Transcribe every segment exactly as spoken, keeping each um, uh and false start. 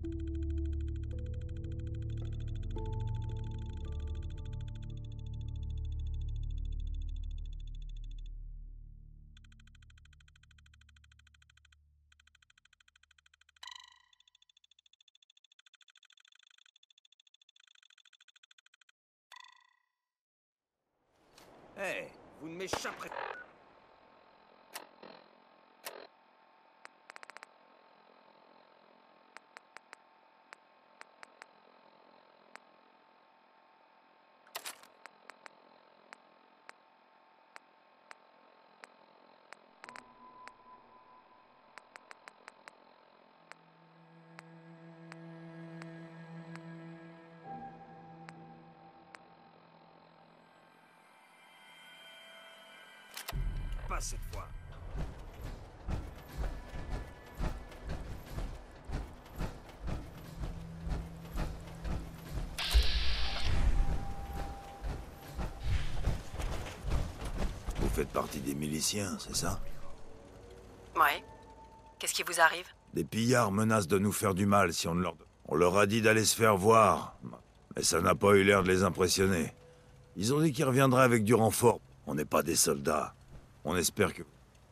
Hé, hey, vous ne m'échapperez pas. Pas cette fois. Vous faites partie des miliciens, c'est ça? Ouais. Qu'est-ce qui vous arrive? Des pillards menacent de nous faire du mal si on ne leur... On leur a dit d'aller se faire voir, mais ça n'a pas eu l'air de les impressionner. Ils ont dit qu'ils reviendraient avec du renfort. On n'est pas des soldats. On espère que...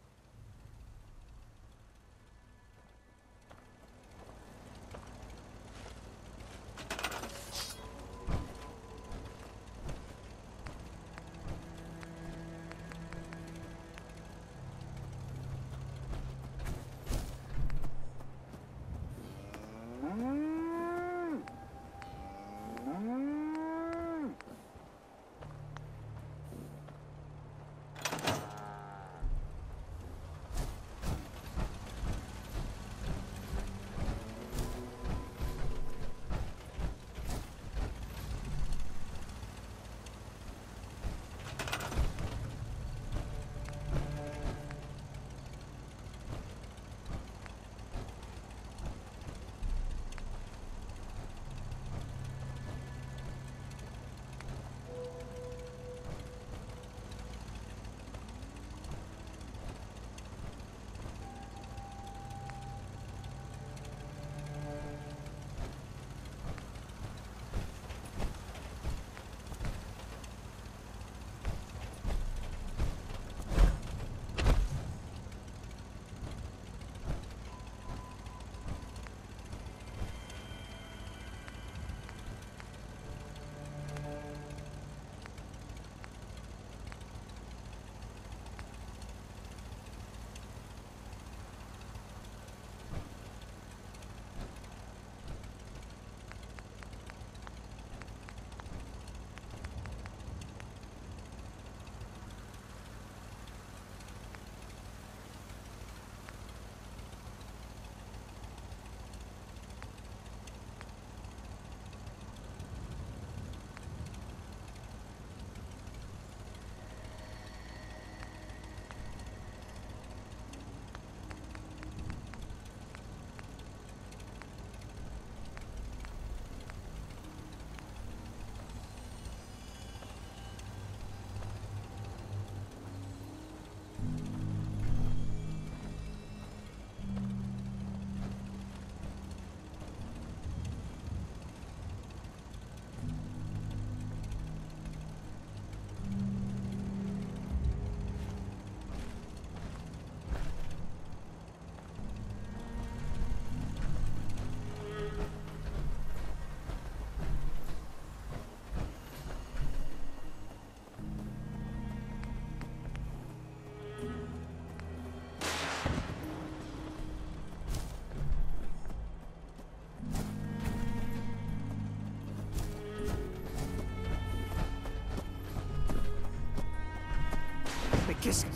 Mais qu'est-ce que...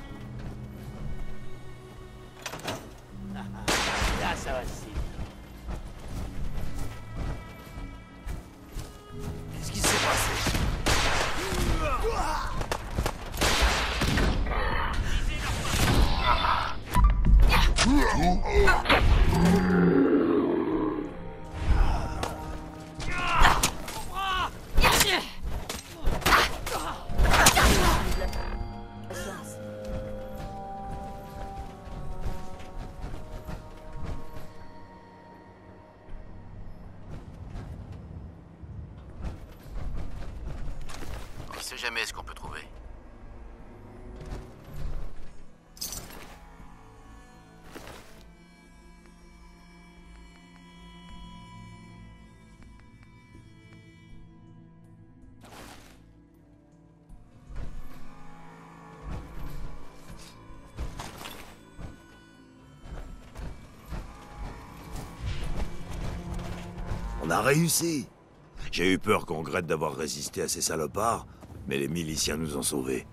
Là, ça va si. Qu'est-ce qui s'est passé? jamais ce qu'on peut trouver. On a réussi. J'ai eu peur qu'on regrette d'avoir résisté à ces salopards, mais les miliciens nous ont sauvés.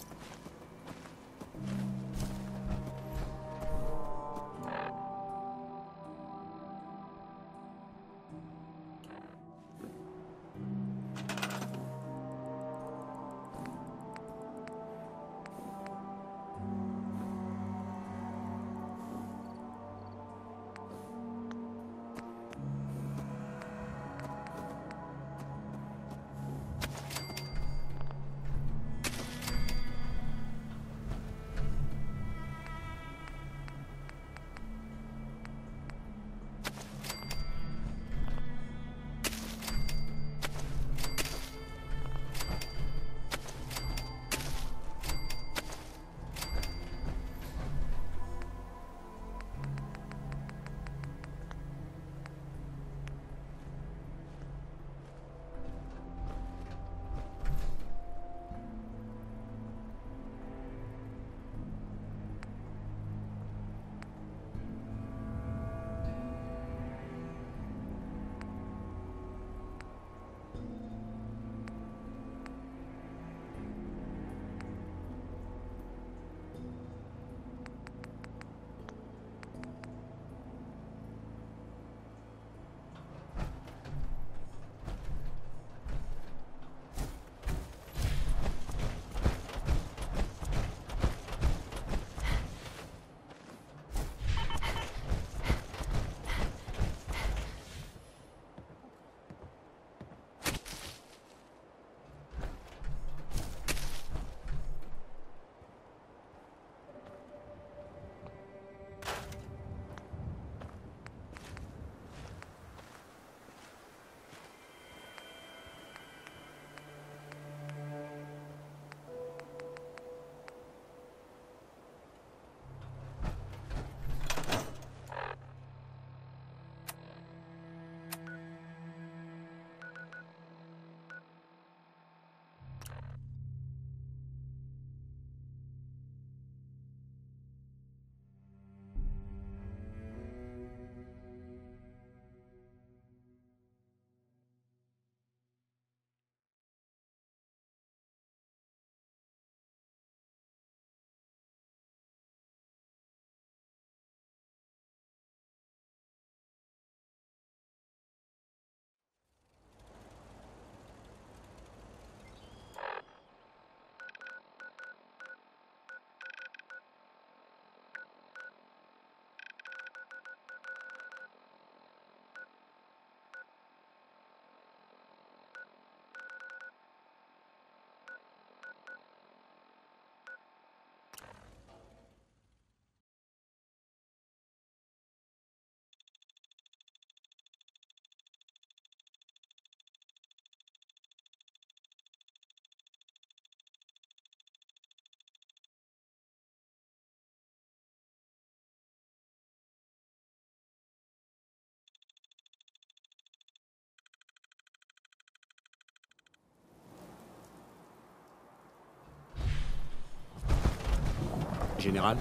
Général?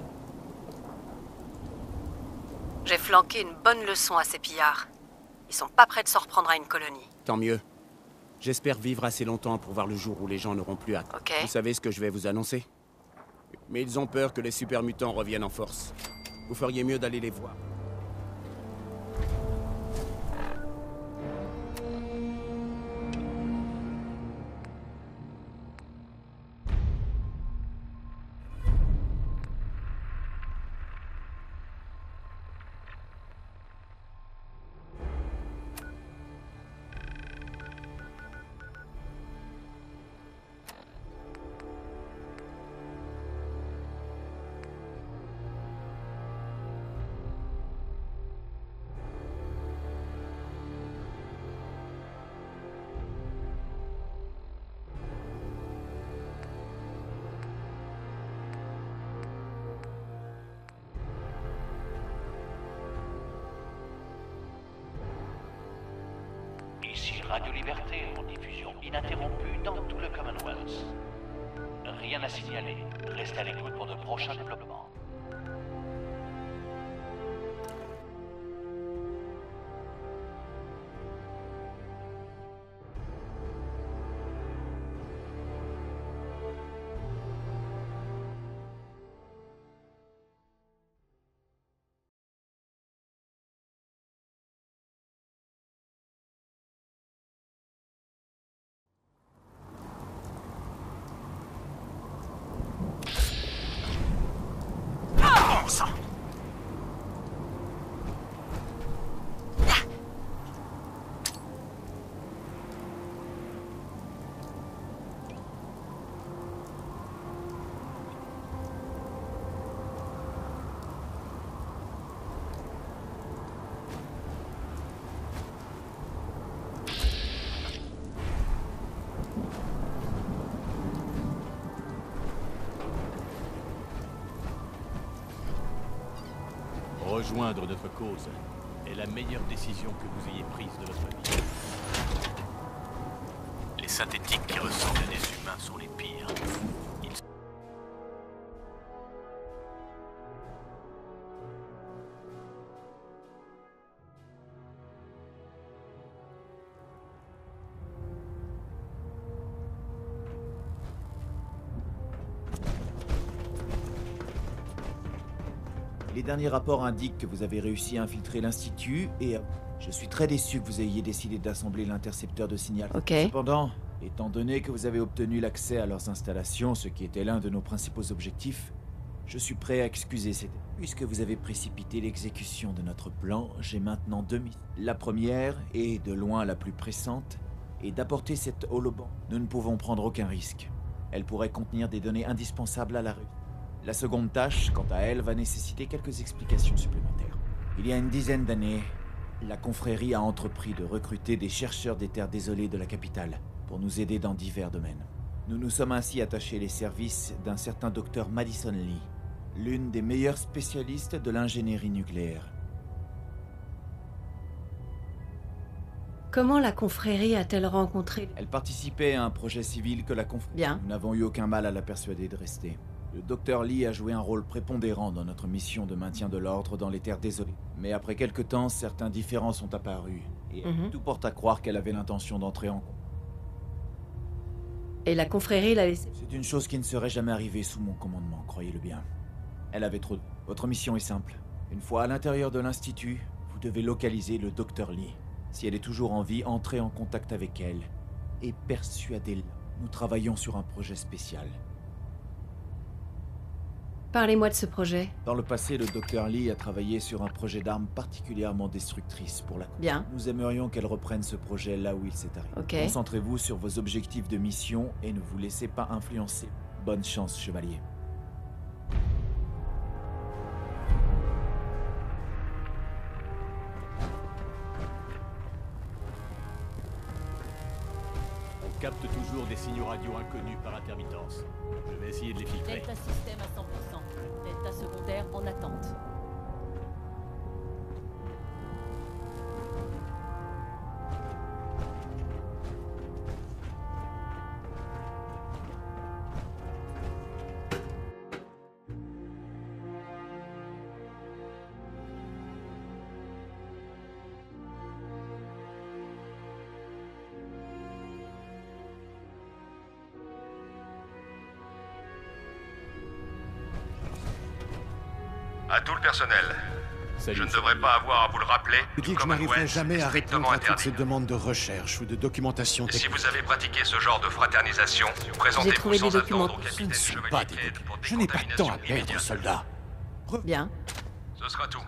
J'ai flanqué une bonne leçon à ces pillards. Ils sont pas prêts de s'en reprendre à une colonie. Tant mieux. J'espère vivre assez longtemps pour voir le jour où les gens n'auront plus hâte. Ok. Vous savez ce que je vais vous annoncer? Mais ils ont peur que les super mutants reviennent en force. Vous feriez mieux d'aller les voir. Ici Radio Liberté, en diffusion ininterrompue dans tout le Commonwealth. Rien à signaler. Restez à l'écoute pour de prochains développements. Rejoindre notre cause est la meilleure décision que vous ayez prise de votre vie. Les synthétiques qui ressemblent à des humains sont les pires. Ils... Les derniers rapports indiquent que vous avez réussi à infiltrer l'Institut et je suis très déçu que vous ayez décidé d'assembler l'intercepteur de signal. Ok. Cependant, étant donné que vous avez obtenu l'accès à leurs installations, ce qui était l'un de nos principaux objectifs, je suis prêt à excuser cette... Puisque vous avez précipité l'exécution de notre plan, j'ai maintenant deux missions. La première, et de loin la plus pressante, est d'apporter cette holoban. Nous ne pouvons prendre aucun risque. Elle pourrait contenir des données indispensables à la rue. La seconde tâche, quant à elle, va nécessiter quelques explications supplémentaires. Il y a une dizaine d'années, la confrérie a entrepris de recruter des chercheurs des terres désolées de la capitale pour nous aider dans divers domaines. Nous nous sommes ainsi attachés les services d'un certain docteur Madison Lee, l'une des meilleures spécialistes de l'ingénierie nucléaire. Comment la confrérie a-t-elle rencontré... Elle participait à un projet civil que la confrérie... Bien. Nous n'avons eu aucun mal à la persuader de rester. Le docteur Lee a joué un rôle prépondérant dans notre mission de maintien de l'ordre dans les terres désolées. Mais après quelque temps, certains différends sont apparus. Et Mhm. tout porte à croire qu'elle avait l'intention d'entrer en compte. Et la confrérie l'a laissé... C'est une chose qui ne serait jamais arrivée sous mon commandement, croyez-le bien. Elle avait trop... de- Votre mission est simple. Une fois à l'intérieur de l'Institut, vous devez localiser le docteur Lee. Si elle est toujours en vie, entrez en contact avec elle. Et persuadez-la. Nous travaillons sur un projet spécial. Parlez-moi de ce projet. Dans le passé, le docteur Lee a travaillé sur un projet d'armes particulièrement destructrice pour la... Bien. Nous aimerions qu'elle reprenne ce projet là où il s'est arrêté. Ok. Concentrez-vous sur vos objectifs de mission et ne vous laissez pas influencer. Bonne chance, chevalier. On capte toujours des signaux radio inconnus par intermittence. Je vais essayer de les filtrer. Delta système à cent pour cent. Delta secondaire en attente. À tout le personnel. Salut, Je ne salut. devrais pas avoir à vous le rappeler. Je dis tout que je comme n'arriverai West jamais est à strictement répondre à toutes interdit. ces demandes de recherche ou de documentation Si technique. vous avez pratiqué ce genre de fraternisation, J'ai présentez-vous trouvé sans des documents. attendre au Je capitaine ne suis Chevalier pas des Cade doc- pour Je n'ai pas de temps à décontamination perdre, immédiate. soldat. Bien. Ce sera tout.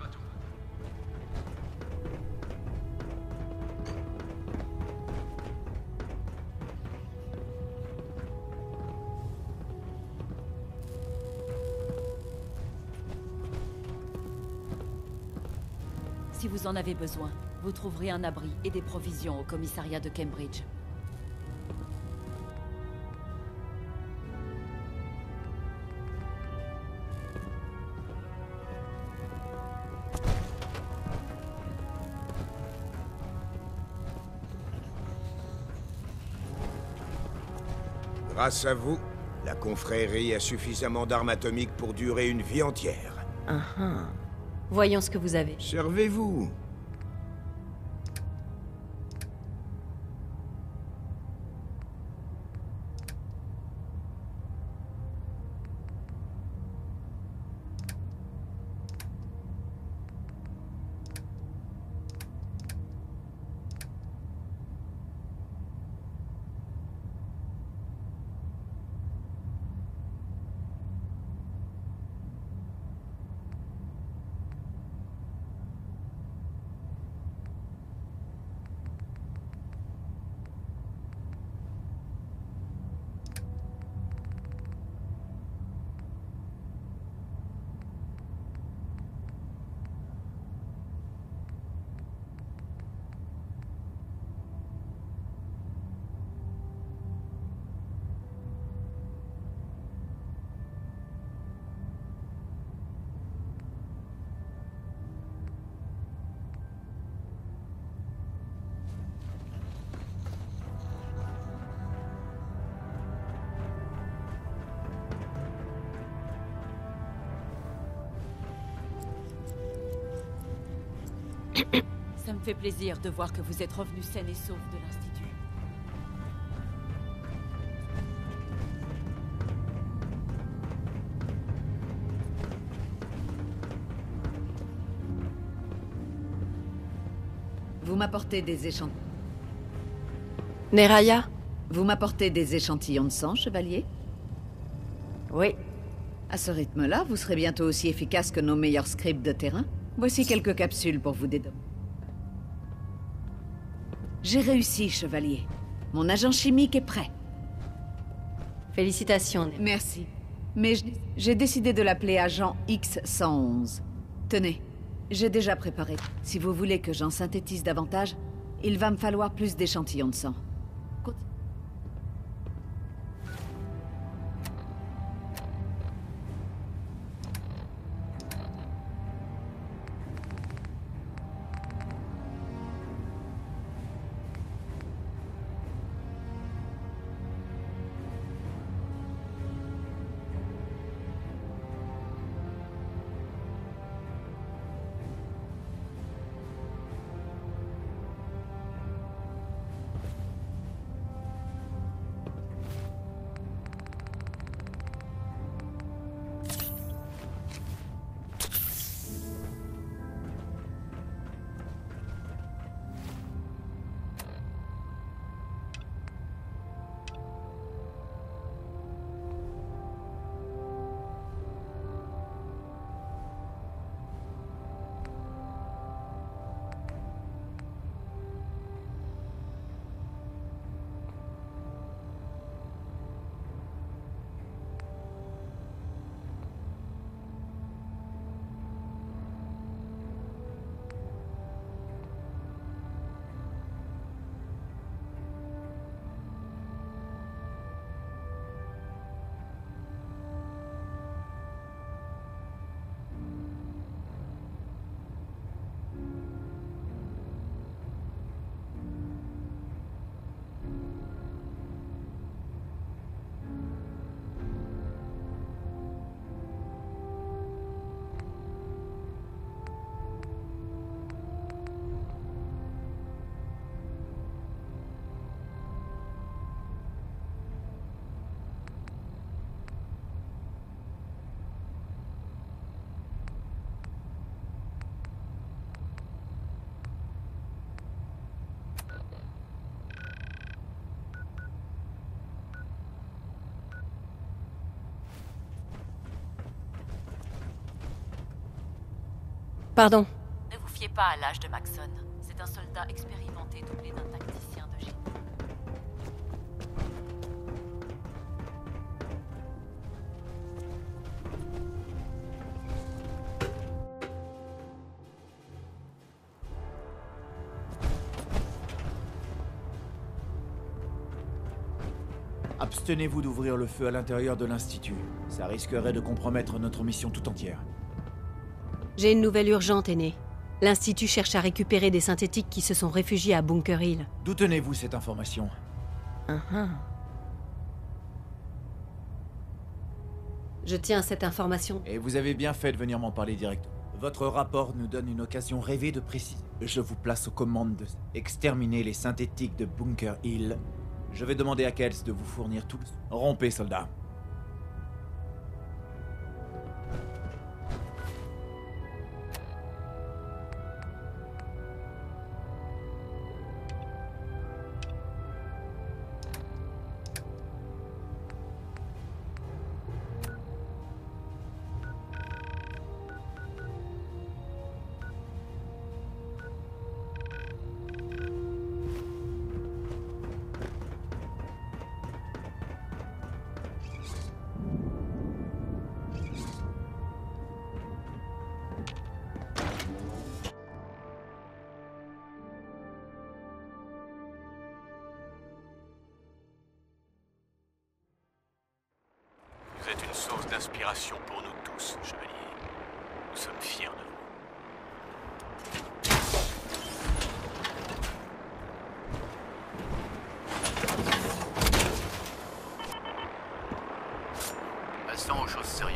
Si vous en avez besoin, vous trouverez un abri et des provisions au commissariat de Cambridge. Grâce à vous, la confrérie a suffisamment d'armes atomiques pour durer une vie entière. Ah ah. Voyons ce que vous avez. Servez-vous. Ça me fait plaisir de voir que vous êtes revenu saine et sauve de l'Institut. Vous m'apportez des échantillons. Neraya? Vous m'apportez des échantillons de sang, chevalier? Oui. À ce rythme-là, vous serez bientôt aussi efficace que nos meilleurs scribes de terrain. Voici quelques capsules pour vous dédommager. J'ai réussi, chevalier. Mon agent chimique est prêt. Félicitations. Merci. Mais j'ai décidé de l'appeler agent X cent onze. Tenez, j'ai déjà préparé. Si vous voulez que j'en synthétise davantage, il va me falloir plus d'échantillons de sang. Continue. Pardon. Ne vous fiez pas à l'âge de Maxson. C'est un soldat expérimenté doublé d'un tacticien de génie. Abstenez-vous d'ouvrir le feu à l'intérieur de l'Institut. Ça risquerait de compromettre notre mission tout entière. J'ai une nouvelle urgente, aîné. L'Institut cherche à récupérer des synthétiques qui se sont réfugiés à Bunker Hill. D'où tenez-vous cette information? Uh-huh. Je tiens à cette information. Et vous avez bien fait de venir m'en parler direct. Votre rapport nous donne une occasion rêvée de préciser. Je vous place aux commandes de exterminer les synthétiques de Bunker Hill. Je vais demander à Kels de vous fournir tout le... Rompez, soldats. Vous êtes une source d'inspiration pour nous tous, chevalier. Nous sommes fiers de vous. Passons aux choses sérieuses.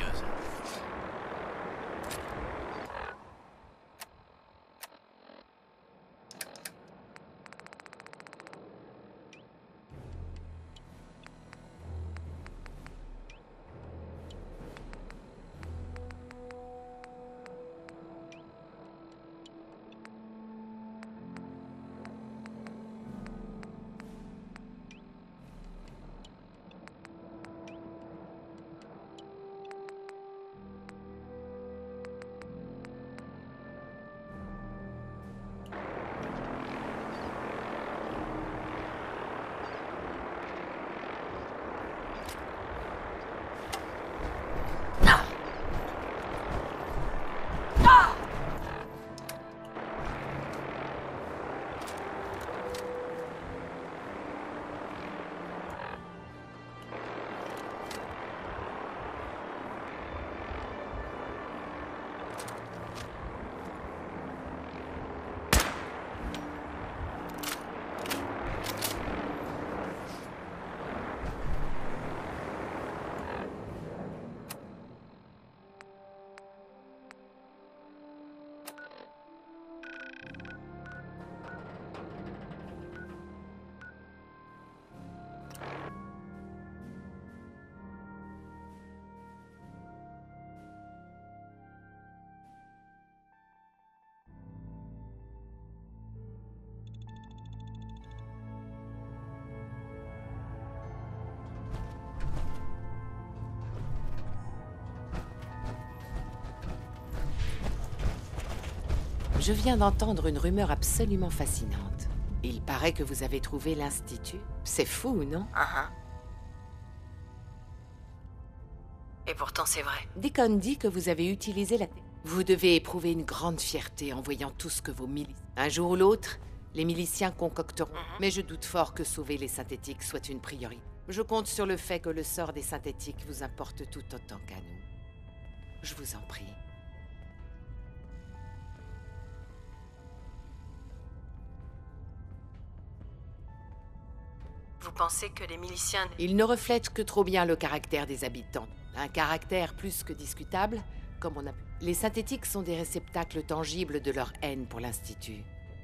Je viens d'entendre une rumeur absolument fascinante. Il paraît que vous avez trouvé l'Institut. C'est fou, non? Uh-huh. Et pourtant, c'est vrai. Deacon dit que vous avez utilisé la... Vous devez éprouver une grande fierté en voyant tout ce que vos miliciens... Un jour ou l'autre, les miliciens concocteront. Mm-hmm. Mais je doute fort que sauver les synthétiques soit une priorité. Je compte sur le fait que le sort des synthétiques vous importe tout autant qu'à nous. Je vous en prie. Vous pensez que les miliciens... Ils ne reflètent que trop bien le caractère des habitants. Un caractère plus que discutable, comme on a... Les synthétiques sont des réceptacles tangibles de leur haine pour l'Institut.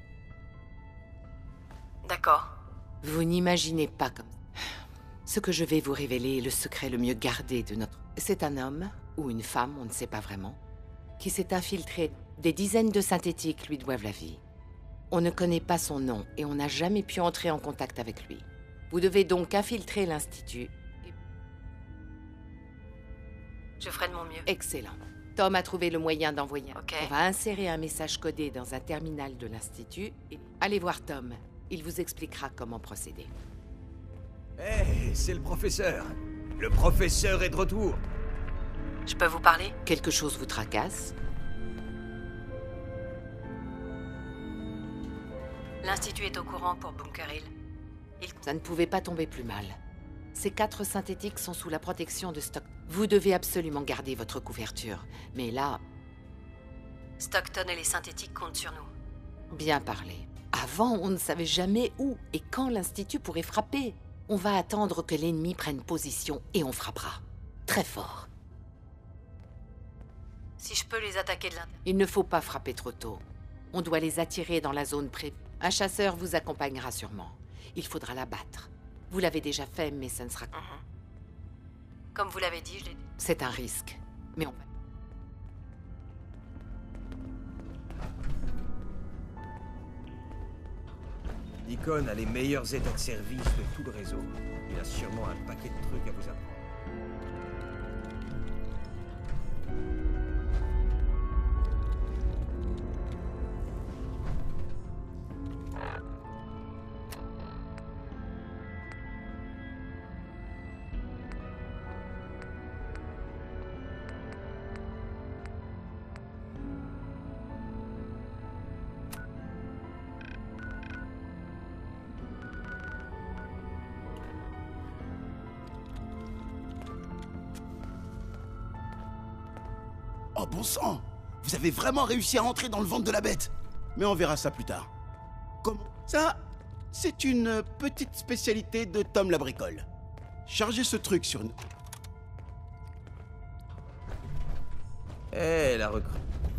D'accord. Vous n'imaginez pas comme... Ce que je vais vous révéler est le secret le mieux gardé de notre... C'est un homme, ou une femme, on ne sait pas vraiment, qui s'est infiltré. Des dizaines de synthétiques lui doivent la vie. On ne connaît pas son nom, et on n'a jamais pu entrer en contact avec lui. Vous devez donc infiltrer l'Institut. Je ferai de mon mieux. Excellent. Tom a trouvé le moyen d'envoyer. Ok. On va insérer un message codé dans un terminal de l'Institut. Et... Allez voir Tom. Il vous expliquera comment procéder. Hé, hey, c'est le professeur. Le professeur est de retour. Je peux vous parler? Quelque chose vous tracasse? L'Institut est au courant pour Bunker Hill. Il... Ça ne pouvait pas tomber plus mal. Ces quatre synthétiques sont sous la protection de Stockton. Vous devez absolument garder votre couverture. Mais là... Stockton et les synthétiques comptent sur nous. Bien parlé. Avant, on ne savait jamais où et quand l'Institut pourrait frapper. On va attendre que l'ennemi prenne position et on frappera. Très fort. Si je peux les attaquer de l'intérieur. Il ne faut pas frapper trop tôt. On doit les attirer dans la zone prévue. Un chasseur vous accompagnera sûrement. Il faudra l'abattre. Vous l'avez déjà fait, mais ça ne sera... Mm-hmm. Comme vous l'avez dit, je l'ai dit. C'est un risque. Mais on va... Deacon a les meilleurs états de service de tout le réseau. Il a sûrement un paquet de trucs à vous apprendre. Oh bon sang! Vous avez vraiment réussi à entrer dans le ventre de la bête! Mais on verra ça plus tard. Comment? Ça, c'est une petite spécialité de Tom la bricole. Chargez ce truc sur une... Eh, la recrue.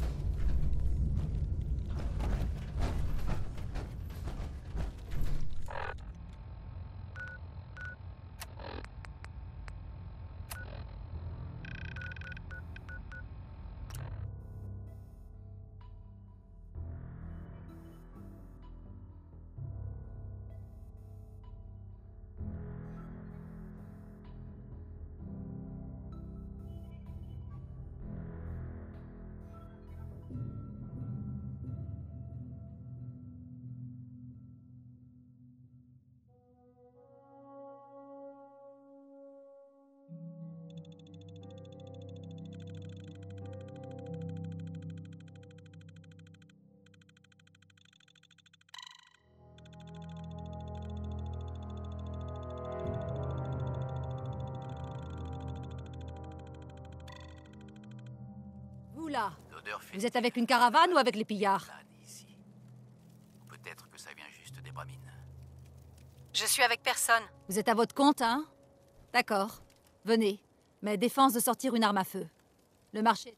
Là. Vous êtes avec une caravane ou avec les pillards? Peut-être que ça vient juste des bramines. Je suis avec personne. Vous êtes à votre compte, hein? D'accord. Venez. Mais défense de sortir une arme à feu. Le marché...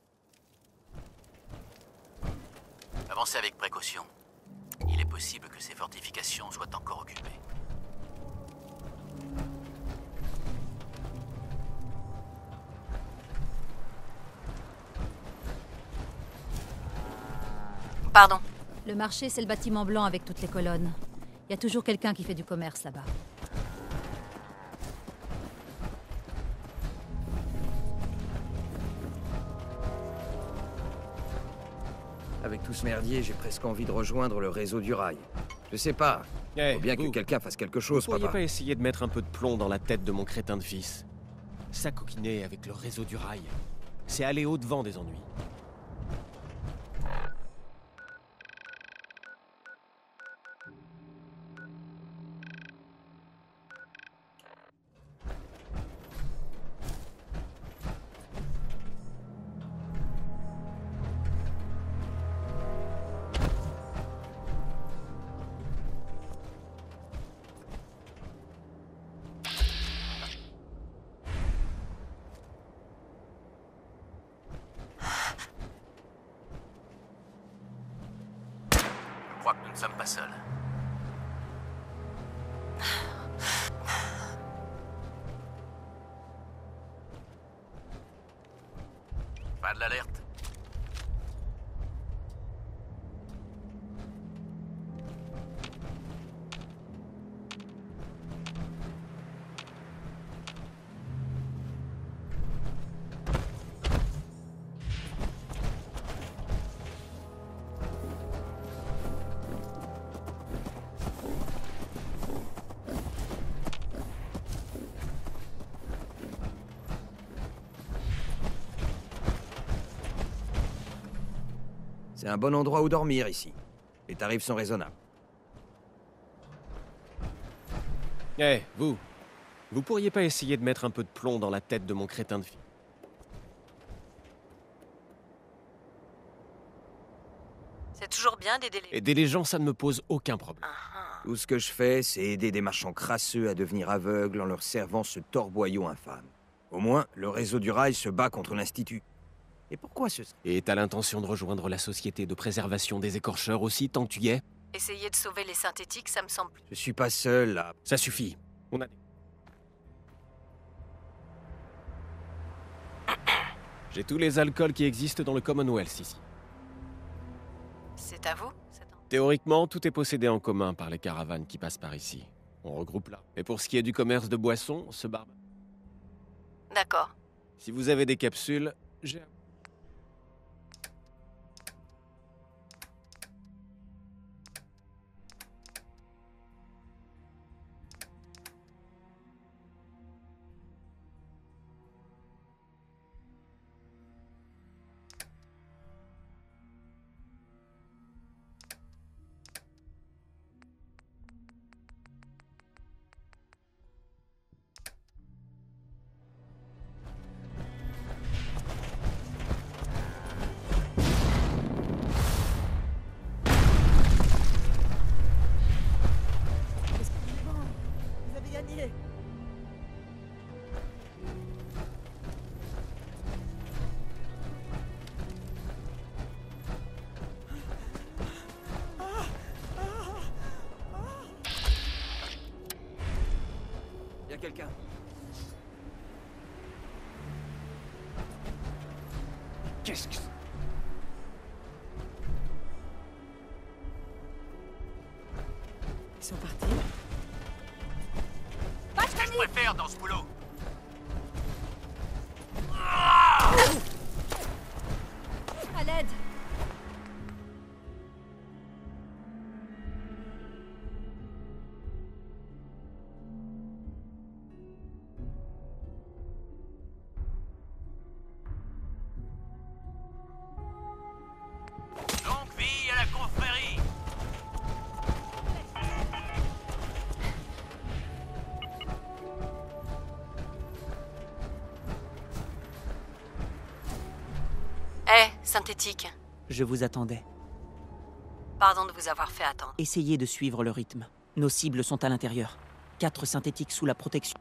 Avancez avec précaution. Il est possible que ces fortifications soient encore occupées. Pardon. Le marché, c'est le bâtiment blanc avec toutes les colonnes. Il y a toujours quelqu'un qui fait du commerce là-bas. Avec tout ce merdier, j'ai presque envie de rejoindre le réseau du rail. Je sais pas. Faut bien que quelqu'un fasse quelque chose, Vous pourriez papa. pas essayer de mettre un peu de plomb dans la tête de mon crétin de fils? S'acoquiner avec le réseau du rail, c'est aller au-devant des ennuis. Je crois que nous ne sommes pas seuls. Pas de l'alerte. C'est un bon endroit où dormir ici. Les tarifs sont raisonnables. Eh, hey, vous Vous pourriez pas essayer de mettre un peu de plomb dans la tête de mon crétin de fils? C'est toujours bien d'aider les... Aider les gens, ça ne me pose aucun problème. Tout ce que je fais, c'est aider des marchands crasseux à devenir aveugles en leur servant ce torboyau infâme. Au moins, le réseau du rail se bat contre l'Institut. Et pourquoi ce... Et t'as l'intention de rejoindre la société de préservation des écorcheurs aussi, tant que tu y es? Essayer de sauver les synthétiques, ça me semble... Je suis pas seul, là. Ça suffit. On a... J'ai tous les alcools qui existent dans le Commonwealth ici. C'est à vous? Théoriquement, tout est possédé en commun par les caravanes qui passent par ici. On regroupe là. Et pour ce qui est du commerce de boissons, ce bar... D'accord. Si vous avez des capsules, j'ai... Quelqu'un. Qu'est-ce que... Ils sont partis. Qu'est-ce que je préfère dans ce boulot? À l'aide. Synthétique. Je vous attendais. Pardon de vous avoir fait attendre. Essayez de suivre le rythme. Nos cibles sont à l'intérieur. Quatre synthétiques sous la protection.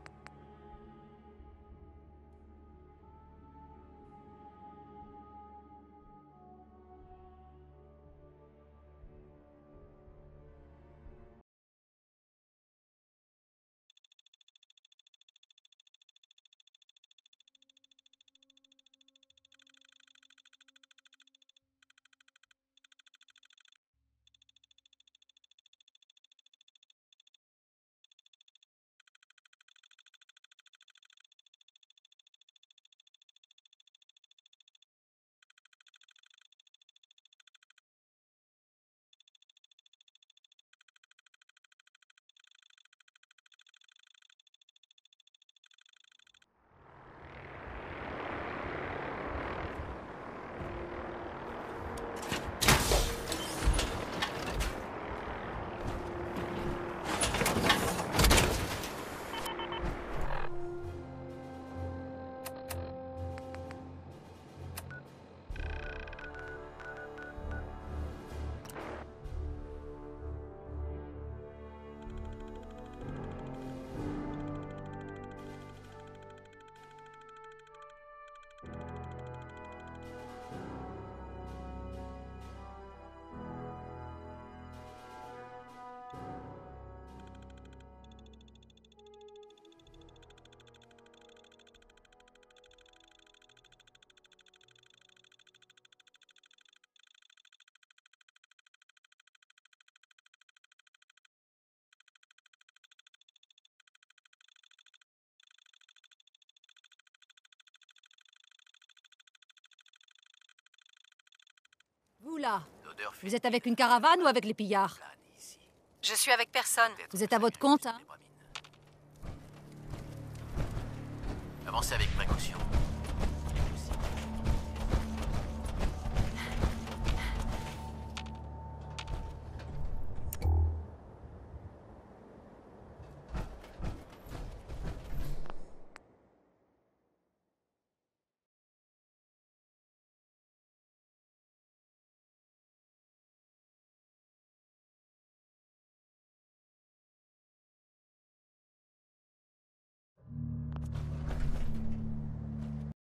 Vous là, vous êtes avec une caravane ou avec les pillards? Je suis avec personne. Vous êtes à votre compte, hein? Avancez avec précaution.